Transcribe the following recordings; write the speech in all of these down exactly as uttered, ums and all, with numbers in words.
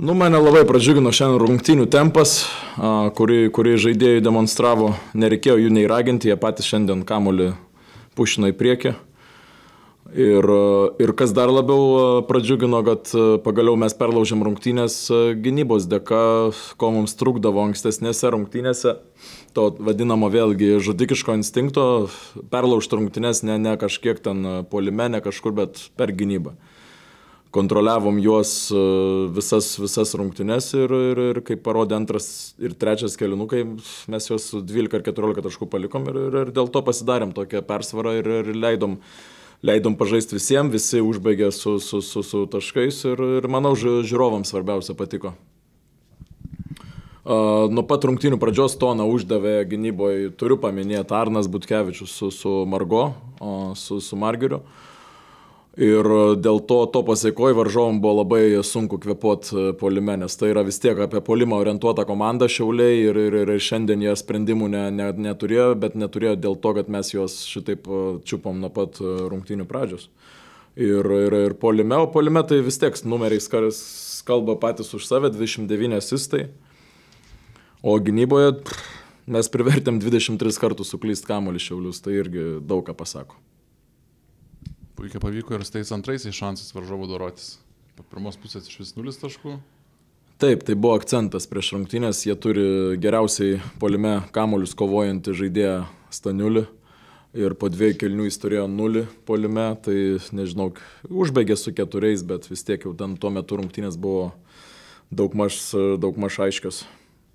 Nu, mane labai pradžiugino šiandien rungtynių tempas, kurį, kurį žaidėjai demonstravo. Nereikėjo jų nei raginti, jie patys šiandien kamuolį pušino į priekį. Ir, ir kas dar labiau pradžiugino, kad pagaliau mes perlaužėm rungtynės gynybos dėka, ko mums trukdavo ankstesnėse rungtynėse. To vadinamo vėlgi žudikiško instinkto, perlaužti rungtynės ne, ne kažkiek ten puolime, ne kažkur, bet per gynybą. Kontroliavom juos visas, visas rungtynes ir, ir, ir kaip parodė antras ir trečias kėlinukai, mes juos dvylika ar keturiolika taškų palikom ir, ir, ir dėl to pasidarėm tokią persvarą ir, ir leidom, leidom pažaisti visiems, visi užbaigė su, su, su, su taškais ir, ir manau žiūrovams svarbiausia patiko. Uh, nuo pat rungtynių pradžios toną uždavė gynyboje, turiu paminėti, Arnas Butkevičius su, su Margo, uh, su, su Margiriu. Ir dėl to, to pasiekoje varžovom buvo labai sunku kvėpuoti puolime, nes tai yra vis tiek apie puolimą orientuota komanda Šiauliai ir, ir, ir šiandien jie sprendimų ne, ne, neturėjo, bet neturėjo dėl to, kad mes juos šitaip čiupom nuo pat rungtynių pradžios. Ir, ir, ir puolime, o puolime tai vis tiek numeriais kalba patys už save, dvidešimt devyni asistai, o gynyboje mes privertėm dvidešimt tris kartus suklyst kamuolį Šiaulius, tai irgi daug ką pasako. Puikiai pavyko ir su tais antraisiais šansais varžovų dorotis. Po pirmos pusės iš vis nulis taškų. Taip, tai buvo akcentas prieš rungtynės. Jie turi geriausiai puolime kamuolius kovojantį žaidėją Staniulį. Ir po dviejų kėlinių jis turėjo nulį puolime. Tai nežinau, užbaigė su keturiais, bet vis tiek jau ten tuo metu rungtynės buvo daugmaž, daugmaž aiškios.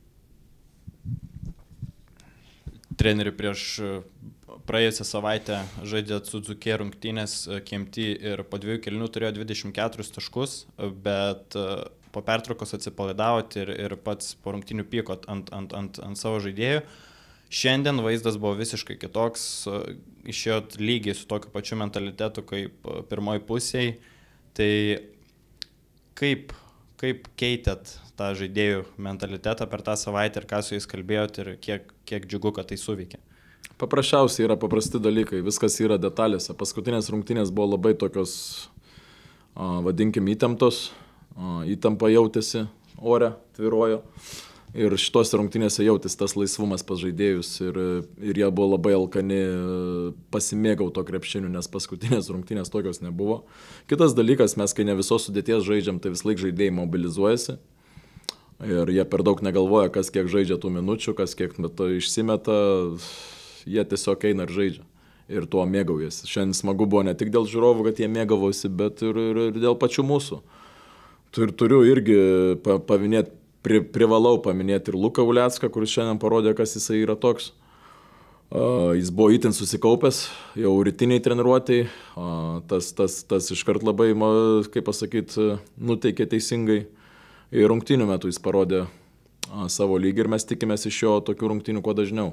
Treneri prieš praėjusią savaitę žaidė su Dzūkija rungtynės Kempty ir po dviejų kėlinių turėjo dvidešimt keturis taškus, bet po pertraukos atsipalaidavote ir, ir pats po rungtynių pykot ant, ant, ant, ant savo žaidėjų. Šiandien vaizdas buvo visiškai kitoks, išėjot lygiai su tokiu pačiu mentalitetu kaip pirmoj pusėj. Tai kaip, kaip keitėt tą žaidėjų mentalitetą per tą savaitę ir ką su jais kalbėjot ir kiek, kiek džiugu, kad tai suveikė? Paprasčiausiai yra paprasti dalykai, viskas yra detalėse. Paskutinės rungtynės buvo labai tokios, vadinkim, įtemptos, įtampa jautėsi, ore tvirojo. Ir šitos rungtynėse jautėsi tas laisvumas pas žaidėjus ir, ir jie buvo labai alkani pasimėgau to krepšiniu, nes paskutinės rungtynės tokios nebuvo. Kitas dalykas, mes kai ne visos sudėties žaidžiam, tai vis laik žaidėjai mobilizuojasi. Ir jie per daug negalvoja, kas kiek žaidžia tų minučių, kas kiek metu išsimeta. Jie tiesiog eina ir žaidžia. Ir tuo mėgaujasi. Šiandien smagu buvo ne tik dėl žiūrovų, kad jie mėgavosi, bet ir, ir, ir dėl pačių mūsų. Tur, turiu irgi paminėti, pri, privalau paminėti ir Luką Ulecką, kuris šiandien parodė, kas jisai yra toks. Uh, jis buvo itin susikaupęs, jau rytiniai treniruotėjai. Uh, tas, tas, tas iškart labai, kaip pasakyti, nuteikė teisingai. Ir rungtynių metu jis parodė uh, savo lygį ir mes tikimės iš jo tokių rungtynių kuo dažniau.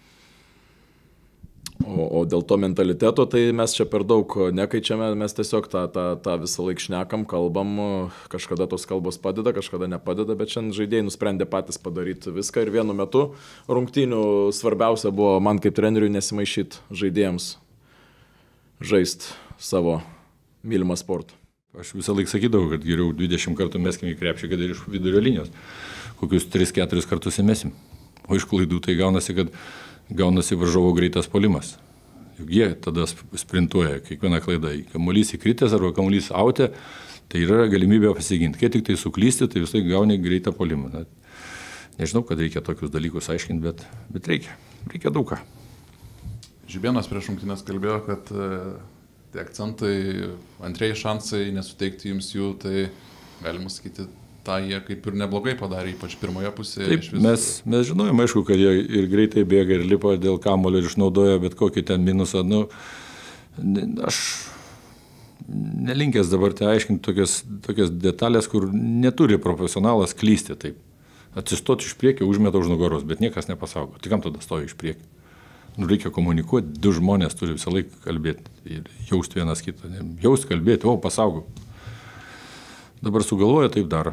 O, o dėl to mentaliteto, tai mes čia per daug nekeičiame, mes tiesiog tą, tą, tą visą laik šnekam, kalbam, kažkada tos kalbos padeda, kažkada nepadeda, bet šiandien žaidėjai nusprendė patys padaryti viską ir vienu metu rungtynių svarbiausia buvo man kaip treneriui nesimaišyti žaidėjams žaisti savo mylimą sportą. Aš visą laiką sakydavau, kad geriau dvidešimt kartų meskim į krepšį, kad ir iš vidurio linijos. Kokius tris keturis kartus įmesim. O iš klaidų tai gaunasi, kad gaunasi varžovo greitas puolimas. Juk jie tada sprintuoja kiekvieną klaidą. Kamuolys įkritęs arba kamuolys autė, tai yra galimybė pasiginti. Kai tik tai suklysti, tai visai gauni greitą puolimą. Na, nežinau, kad reikia tokius dalykus aiškinti, bet, bet reikia. Reikia daug ką. Žibėnas prieš rungtynes kalbėjo, kad tie akcentai, antrieji šansai, nesuteikti jums jų, tai galima sakyti, tą jie kaip ir neblogai padarė, ypač pirmoje pusėje. Taip, vis... mes, mes žinojom, aišku, kad jie ir greitai bėga ir lipo dėl kamuolio ir išnaudojo bet kokį ten minusą. Nu, aš nelinkęs dabar tai aiškinti tokias, tokias detalės, kur neturi profesionalas klysti taip. Atsistoti iš priekio, užmeta už nugaros, bet niekas nepasaugo. Tai kam tada stoja iš priekio? Nu, reikia komunikuoti, du žmonės turi visą laiką kalbėti ir jausti vienas kitą. Jausti, kalbėti, o pasaugo. Dabar sugalvoja, taip daro.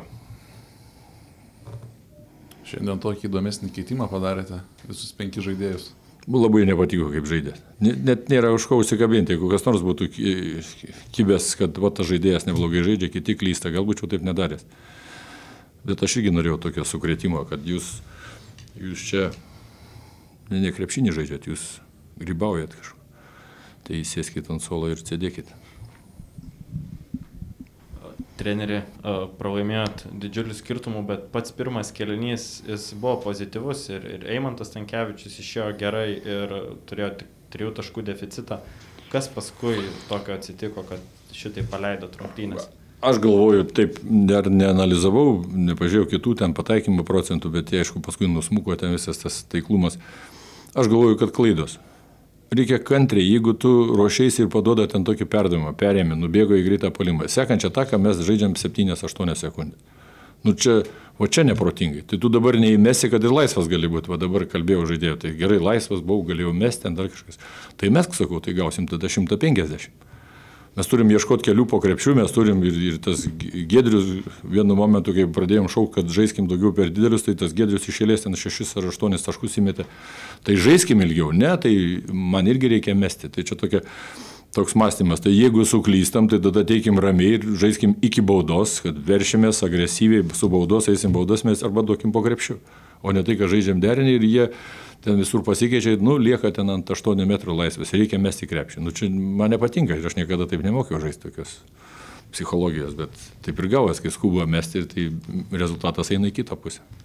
Šiandien tokį įdomesnį keitimą padarėte visus penki žaidėjus. Labai nepatiko, kaip žaidė. Net nėra už ko užsikabinti, jeigu kas nors būtų kibęs, kad va, tas žaidėjas neblogai žaidžia, kiti klysta, galbūt jau taip nedarės. Bet aš irgi norėjau tokio sukrėtimo, kad jūs, jūs čia ne, ne krepšinį žaidžiat, jūs grybaujat kažką. Tai sėskit ant suolo ir sėdėkit. Treneri, pralaimėjot didžiulių skirtumų, bet pats pirmas kėlinys jis buvo pozityvus ir, ir Eimantas Stankevičius išėjo gerai ir turėjo tik trijų taškų deficitą. Kas paskui tokio atsitiko, kad šitai paleido rungtynės? Aš galvoju, taip, dar neanalizavau, nepažiūrėjau kitų ten pataikymo procentų, bet jie, aišku, paskui nusmuko ten visas tas taiklumas. Aš galvoju, kad klaidos. Reikia kantriai, jeigu tu ruošiaisi ir paduoda ten tokį perdavimą, perėmė, nubėgo į greitą puolimą. Sekančią ataką mes žaidžiam septynias aštuonias sekundės. Nu čia, o čia neprotingai. Tai tu dabar neįmesi, kad ir laisvas gali būti. Va dabar kalbėjau žaidėjau, tai gerai, laisvas buvau, galėjau mesti, ten dar kažkas. Tai mes, sakau, tai gausim tada šimtą penkiasdešimt. Mes turim ieškoti kelių po krepšių, mes turim ir, ir tas Giedrius vienu momentu, kai pradėjom šaukti, kad žaiskim daugiau per didelius, tai tas Giedrius išėlės ten šešis ar aštuonis taškus įmetė. Tai žaiskim ilgiau, ne, tai man irgi reikia mesti. Tai čia tokia, toks mąstymas. Tai jeigu suklystam, tai tada teikim ramiai ir žaiskim iki baudos, kad veršimės agresyviai, su baudos eisim baudos mes arba duokim po krepšių. O ne tai, kad žaidžiam derinį ir jie ten visur pasikeičia, nu, lieka ten ant aštuonių metrų laisvės, reikia mesti krepšį. Nu, čia man nepatinka ir aš niekada taip nemokiau žaisti tokios psichologijos, bet taip ir gavas, kai skuba mesti ir tai rezultatas eina į kitą pusę.